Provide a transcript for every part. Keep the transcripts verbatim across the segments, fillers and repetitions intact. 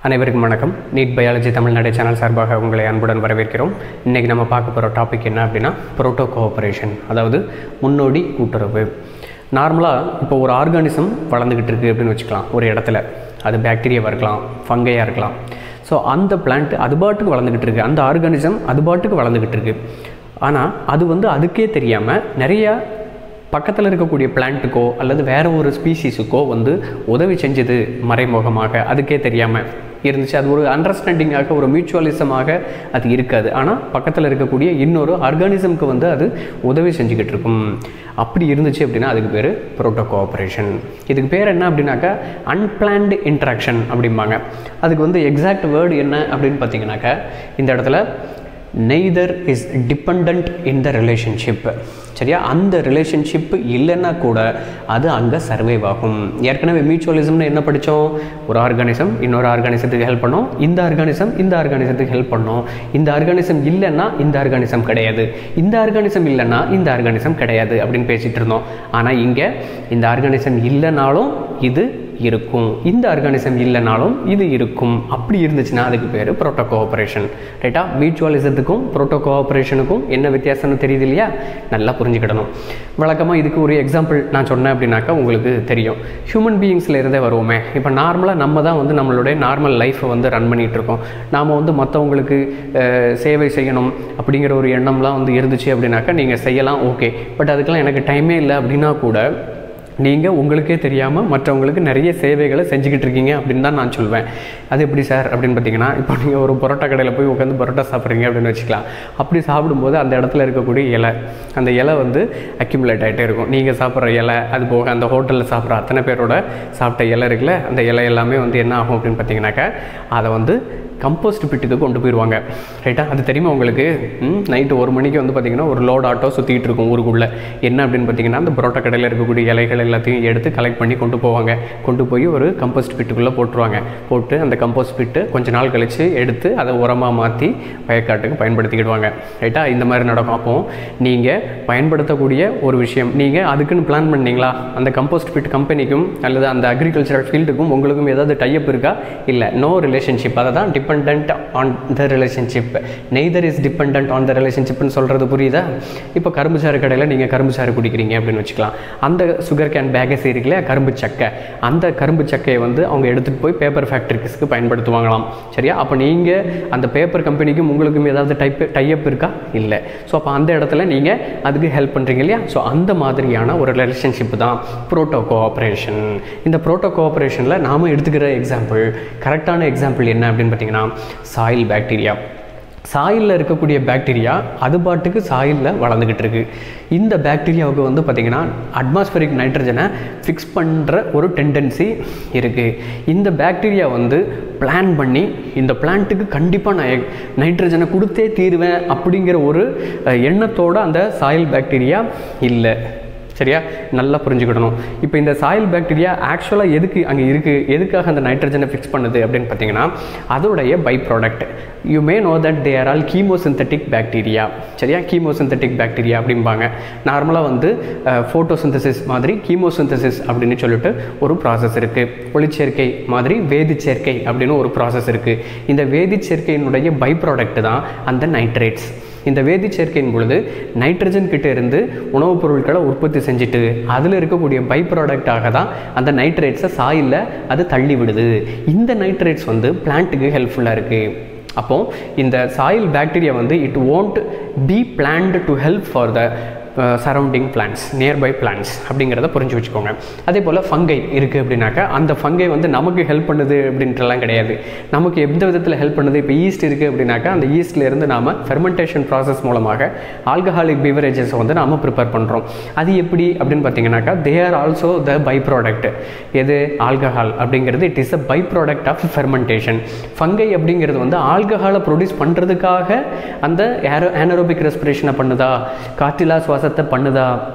அனைவருக்கும் வணக்கம். NEET biology Tamil Nadu channel சார்பாக உங்களை அன்புடன் வரவேற்கிறோம். இன்றைக்கி நம்ம பார்க்க போகிற டாபிக் என்ன அப்படின்னா புரோட்டோ கோஆப்ரேஷன், அதாவது முன்னோடி கூட்டுறவு. நார்மலாக இப்போ ஒரு ஆர்கானிசம் வளர்ந்துக்கிட்டு இருக்குது அப்படின்னு வச்சுக்கலாம். ஒரு இடத்துல அது பாக்டீரியாவாக இருக்கலாம், ஃபங்கையாக இருக்கலாம். ஸோ அந்த பிளான்ட் அது பாட்டுக்கு வளர்ந்துக்கிட்டு இருக்குது, அந்த ஆர்கானிசம் அது பாட்டுக்கு வளர்ந்துக்கிட்டு இருக்குது. ஆனால் அது வந்து அதுக்கே தெரியாமல் நிறையா பக்கத்தில் இருக்கக்கூடிய பிளான்ட்டுக்கோ அல்லது வேறு ஒரு ஸ்பீஷீஸுக்கோ வந்து உதவி செஞ்சது மறைமுகமாக, அதுக்கே தெரியாமல் இருந்துச்சு. அது ஒரு அண்டர்ஸ்டாண்டிங்காக, ஒரு மியூச்சுவலிசமாக அது இருக்காது. ஆனால் பக்கத்தில் இருக்கக்கூடிய இன்னொரு ஆர்கானிசம்க்கு வந்து அது உதவி செஞ்சுக்கிட்டு இருக்கும். அப்படி இருந்துச்சு அப்படின்னா அதுக்கு பேர் புரோட்டோ கோஆப்ரேஷன். இதுக்கு பேர் என்ன அப்படின்னாக்கா அன்பிளான்டு இன்ட்ராக்ஷன் அப்படிம்பாங்க. அதுக்கு வந்து எக்ஸாக்ட் வேர்டு என்ன அப்படின்னு பார்த்தீங்கன்னாக்கா, இந்த இடத்துல neither is depend in the relationship. சரியா? அந்த ரிலேஷன்ஷிப் இல்லைன்னா கூட அது அங்கே சர்வைவ் ஆகும். ஏற்கனவே மியூச்சுவலிசம்னு என்ன படித்தோம்? ஒரு ஆர்கானிசம் இன்னொரு ஆர்கானிசத்துக்கு ஹெல்ப் பண்ணோம், இந்த ஆர்கானிசம் இந்த ஆர்கானிசத்துக்கு ஹெல்ப் பண்ணோம். இந்த ஆர்கானிசம் இல்லைன்னா இந்த ஆர்கானிசம் கிடையாது, இந்த ஆர்கானிசம் இல்லைன்னா இந்த ஆர்கானிசம் கிடையாது அப்படின்னு பேசிகிட்டு இருந்தோம். ஆனால் இங்கே இந்த ஆர்கானிசம் இல்லைனாலும் இது இருக்கும், இந்த ஆர்கானிசம் இல்லைனாலும் இது இருக்கும். அப்படி இருந்துச்சுன்னா அதுக்கு பேர் புரோட்டோ கோஆப்ரேஷன். ரைட்டா? மியூச்சுவலிசத்துக்கும் புரோட்டோ கோஆப்ரேஷனுக்கும் என்ன வித்தியாசம்னு தெரியுது இல்லையா? நல்லா புரிஞ்சுக்கிடணும். வழக்கமாக இதுக்கு ஒரு எக்ஸாம்பிள் நான் சொன்னேன் அப்படின்னாக்கா உங்களுக்கு தெரியும். ஹியூமன் பீயிங்ஸில் இருந்தே வருவோமே. இப்போ நார்மலாக நம்ம தான் வந்து நம்மளுடைய நார்மல் லைஃப்பை வந்து ரன் பண்ணிகிட்டு இருக்கோம். நாம் வந்து மற்றவங்களுக்கு சேவை செய்யணும் அப்படிங்கிற ஒரு எண்ணம்லாம் வந்து இருந்துச்சு அப்படின்னாக்கா நீங்கள் செய்யலாம், ஓகே. பட் அதுக்கெல்லாம் எனக்கு டைமே இல்லை அப்படின்னா கூட நீங்கள் உங்களுக்கே தெரியாமல் மற்றவங்களுக்கு நிறைய சேவைகளை செஞ்சுக்கிட்டு இருக்கீங்க அப்படின்னு தான் நான் சொல்வேன். அது எப்படி சார் அப்படின்னு பார்த்தீங்கன்னா, இப்போ நீங்கள் ஒரு பரோட்டா கடையில் போய் உட்காந்து பரோட்டா சாப்பிட்றீங்க அப்படின்னு வச்சுக்கலாம். அப்படி சாப்பிடும்போது அந்த இடத்துல இருக்கக்கூடிய இலை, அந்த இலை வந்து அக்யூமுலேட் ஆகிட்டே இருக்கும். நீங்கள் சாப்பிட்ற இலை, அது போக அந்த ஹோட்டலில் சாப்பிட்ற அத்தனை பேரோட சாப்பிட்ட இலை இருக்குல்ல, அந்த இலை எல்லாமே வந்து என்ன ஆகும் அப்படின்னு பார்த்தீங்கன்னாக்கா, அதை வந்து கம்போஸ்ட் பிட்டுக்கு கொண்டு போயிடுவாங்க. ரைட்டா? அது தெரியுமா உங்களுக்கு? நைட்டு ஒரு மணிக்கு வந்து பார்த்திங்கன்னா ஒரு லோட் ஆட்டோ சுற்றிக்கிட்டு இருக்கும் ஊருக்குள்ளே. என்ன அப்படின்னு பார்த்தீங்கன்னா, அந்த பரோட்டா கடையில் இருக்கக்கூடிய இலைகள் எல்லாத்தையும் எடுத்து கலெக்ட் பண்ணி கொண்டு போவாங்க. கொண்டு போய் ஒரு கம்போஸ்ட் பிட்டுக்குள்ளே போட்டுருவாங்க. போட்டு அந்த கம்போஸ்ட் பிட்டு கொஞ்ச நாள் கழித்து எடுத்து அதை உரமாக மாற்றி வயக்காட்டுக்கு பயன்படுத்திக்கிடுவாங்க. ரைட்டா? இந்த மாதிரி நடக்கும். அப்போது நீங்கள் பயன்படுத்தக்கூடிய ஒரு விஷயம், நீங்கள் அதுக்குன்னு பிளான் பண்ணிங்களா? அந்த கம்போஸ்ட் பிட் கம்பெனிக்கும் அல்லது அந்த அக்ரிகல்ச்சரல் ஃபீல்டுக்கும் உங்களுக்கும் ஏதாவது டைப் இருக்கா? இல்லை, நோ ரிலேஷன்ஷிப். அதை தான் dependent on the relationship. neither is dependent on the relationship ன்னு சொல்கிறது புரியுதா? இப்போ கரும்பு சாறு கடையில் நீங்கள் கரும்பு சாறு குடிக்கிறீங்க அப்படின்னு வச்சுக்கலாம். அந்த சுகர் கேன் பேக்கஸ் இருக்குல்லையா, கரும்பு சக்கை, அந்த கரும்பு சக்கையை வந்து அவங்க எடுத்துகிட்டு போய் பேப்பர் ஃபேக்ட்ரிஸ்க்கு பயன்படுத்துவாங்களாம். சரியா? அப்போ நீங்கள் அந்த பேப்பர் கம்பெனிக்கும் உங்களுக்கும் ஏதாவது டைப் டைப் இருக்கா? இல்லை. ஸோ அப்போ அந்த இடத்துல நீங்கள் அதுக்கு ஹெல்ப் பண்ணுறீங்க இல்லையா? ஸோ அந்த மாதிரியான ஒரு ரிலேஷன்ஷிப் தான் புரோட்டோ கோஆப்ரேஷன். இந்த புரோட்டோ கோஆப்ரேஷனில் நாம் எடுத்துக்கிற எக்ஸாம்பிள், கரெக்டான எக்ஸாம்பிள் என்ன அப்படின்னு பார்த்தீங்கன்னா, சாயில் பாக்டீரியா. சாயிலில் இருக்கக்கூடிய பாக்டீரியா அது பாட்டுக்கு சாயிலில் வளர்ந்துக்கிட்டு இருக்குது. இந்த பாக்டீரியாவுக்கு வந்து பார்த்திங்கன்னா அட்மாஸ்பரிக் நைட்ரஜனை ஃபிக்ஸ் பண்ணுற ஒரு டெண்டன்சி இருக்குது. இந்த பாக்டீரியா வந்து பிளான் பண்ணி இந்த பிளான்ட்டுக்கு கண்டிப்பாக நான் நைட்ரஜனை கொடுத்தே தீருவேன் அப்படிங்கிற ஒரு எண்ணத்தோடு அந்த சாயில் பாக்டீரியா இல்லை. சரியா? நல்லா புரிஞ்சுக்கிடணும். இப்போ இந்த சாயில் பாக்டீரியா ஆக்சுவலாக எதுக்கு அங்கே இருக்குது, எதுக்காக அந்த நைட்ரஜனை ஃபிக்ஸ் பண்ணுது அப்படின்னு பார்த்தீங்கன்னா, அதோடைய by product. You may know that they are all chemosynthetic bacteria. சரியா? கீமோசிந்தட்டிக் பாக்டீரியா அப்படிம்பாங்க. நார்மலாக வந்து ஃபோட்டோசிந்தசிஸ் மாதிரி கீமோசிந்தசிஸ் அப்படின்னு சொல்லிட்டு ஒரு ப்ராசஸ் இருக்குது. ஒளிச்சேர்க்கை மாதிரி வேதிச்சேர்க்கை அப்படின்னு ஒரு ப்ராசஸ் இருக்குது. இந்த வேதிச்சேர்க்கையினுடைய பை ப்ராடக்ட் தான் அந்த நைட்ரேட்ஸ். இந்த வேதிச்சேர்க்கையின் பொழுது நைட்ரஜன் கிட்ட இருந்து உணவுப் பொருட்களை உற்பத்தி செஞ்சுட்டு அதில் இருக்கக்கூடிய பை ப்ராடக்டாக தான் அந்த நைட்ரேட்ஸை சாயிலில் அது தள்ளி விடுது. இந்த நைட்ரேட்ஸ் வந்து பிளான்ட்டுக்கு ஹெல்ப்ஃபுல்லாக இருக்குது. அப்போது இந்த சாயில் பாக்டீரியா வந்து it won't be planned to help for the surrounding plants, nearby plants அப்படிங்கிறத புரிஞ்சு வச்சுக்கோங்க. அதே போல் ஃபங்கை இருக்குது அப்படின்னாக்கா, அந்த ஃபங்கை வந்து நமக்கு ஹெல்ப் பண்ணுது அப்படின்ட்டுலாம் கிடையாது. நமக்கு எந்த விதத்தில் ஹெல்ப் பண்ணுது? இப்போ ஈஸ்ட் இருக்குது அப்படின்னாக்கா, அந்த ஈஸ்ட்லேருந்து நாம் ஃபெர்மெண்டேஷன் ப்ராசஸ் மூலமாக ஆல்கஹாலிக் பீவரேஜஸை வந்து நாம் ப்ரிப்பேர் பண்ணுறோம். அது எப்படி அப்படின்னு பார்த்தீங்கன்னாக்கா, they are also the by product. எது? ஆல்கஹால் அப்படிங்கிறது it is a by product of fermentation. Fungi அப்படிங்கிறது வந்து ஆல்கஹாலை ப்ரொடியூஸ் பண்ணுறதுக்காக அந்த ஏரோ ஏனரோபிக் ரெஸ்பிரேஷனை பண்ணுதா, காற்றிலா சுவாசத்தை பண்ணுதா,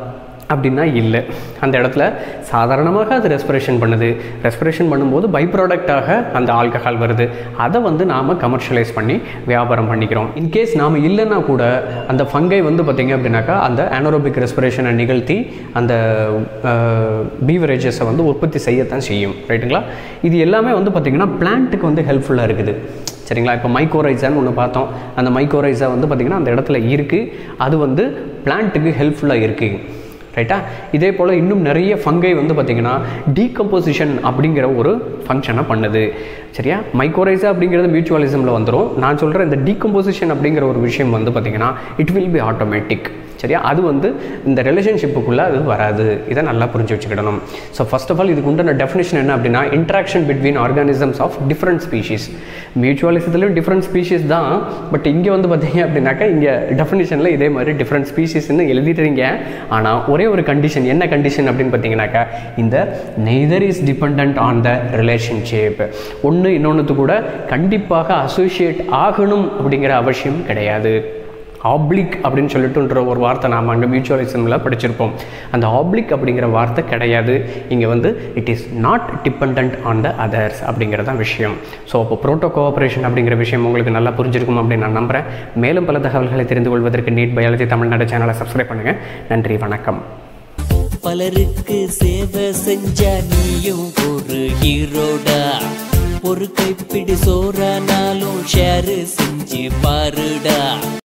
அப்படின்னா இல்லை. அந்த இடத்துல சாதாரணமாக அது ரெஸ்பிரேஷன் பண்ணுது. ரெஸ்பிரேஷன் பண்ணும்போது பை ப்ராடக்டாக அந்த ஆல்கஹால் வருது. அதை வந்து நாம் கமர்ஷியலைஸ் பண்ணி வியாபாரம் பண்ணிக்கிறோம். இன்கேஸ் நாம் இல்லைன்னா கூட அந்த ஃபங்கை வந்து பார்த்திங்க அப்படின்னாக்கா அந்த ஆனரோபிக் ரெஸ்பிரேஷனை நிகழ்த்தி அந்த பீவரேஜஸை வந்து உற்பத்தி செய்யத்தான் செய்யும். ரைட்டுங்களா? இது எல்லாமே வந்து பார்த்திங்கன்னா பிளான்ட்டுக்கு வந்து ஹெல்ப்ஃபுல்லாக இருக்குது. சரிங்களா? இப்போ மைக்கோரைசான்னு ஒன்று பார்த்தோம். அந்த மைக்கோரைசா வந்து பார்த்திங்கன்னா அந்த இடத்துல இருக்குது. அது வந்து பிளான்ட்டுக்கு ஹெல்ப்ஃபுல்லாக இருக்குது. ரைட்டா? இதே போல் இன்னும் நிறைய ஃபங்கை வந்து பார்த்திங்கன்னா டீகம்போசிஷன் அப்படிங்கிற ஒரு ஃபங்க்ஷனை பண்ணுது. சரியா? மைக்கோரைசா அப்படிங்கிறது மியூச்சுவலிசமில் வந்துடும். நான் சொல்கிற இந்த டீகம்போசிஷன் அப்படிங்கிற ஒரு விஷயம் வந்து பார்த்திங்கன்னா இட் வில் பி ஆட்டோமேட்டிக். சரியா? அது வந்து இந்த ரிலேஷன்ஷிப்புக்குள்ளே அது வராது. இதை நல்லா புரிஞ்சு வச்சுக்கிடணும். ஸோ ஃபர்ஸ்ட் ஆஃப் ஆல் இதுக்கு உண்டான டெஃபினேஷன் என்ன அப்படின்னா interaction between organisms of different species. மியூச்சுவலிசத்துலேயும் டிஃப்ரெண்ட் ஸ்பீஷீஸ் தான். பட் இங்கே வந்து பார்த்தீங்க அப்படின்னாக்கா இங்கே டெஃபினேஷனில் இதே மாதிரி டிஃப்ரெண்ட் ஸ்பீஷீஸ்ன்னு எழுதிட்டுறீங்க. ஆனால் ஒரே ஒரு கண்டிஷன். என்ன கண்டிஷன் அப்படின்னு பார்த்தீங்கன்னாக்கா இந்த neither is depend on the relationship. ஒன்று இன்னொன்றுத்து கூட கண்டிப்பாக அசோசியேட் ஆகணும் அப்படிங்கிற அவசியம் கிடையாது. ஆப்ளிக் அப்படின்னு சொல்லிட்டுன்ற ஒரு வார்த்தை நாம் அங்கே மியூச்சுவலிசமில் படிச்சிருப்போம். அந்த ஆப்ளிக் அப்படிங்கிற வார்த்தை கிடையாது. இங்கே வந்து it is not depend on the others அப்படிங்கிறதான் விஷயம். ஸோ அப்போ புரோட்டோ கோஆப்ரேஷன் அப்படிங்கிற விஷயம் உங்களுக்கு நல்லா புரிஞ்சிருக்கும் அப்படின்னு நான் நம்புகிறேன். மேலும் பல தகவல்களை தெரிந்து கொள்வதற்கு நீட் பயாலஜி தமிழ்நாடு சேனலை சப்ஸ்கிரைப் பண்ணுங்கள். நன்றி, வணக்கம். பலருக்கு சேவை செஞ்ச நீயும் ஒரு ஹீரோடா. ஒரு கைப்பிடி சோறானாலும் ஷேர் செஞ்சு பாருடா.